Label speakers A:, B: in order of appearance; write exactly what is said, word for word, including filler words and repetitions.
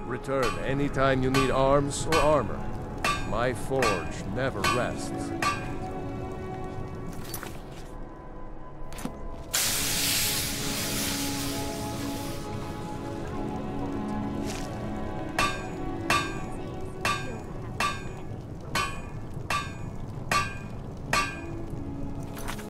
A: Return anytime you need arms or armor. My forge never rests.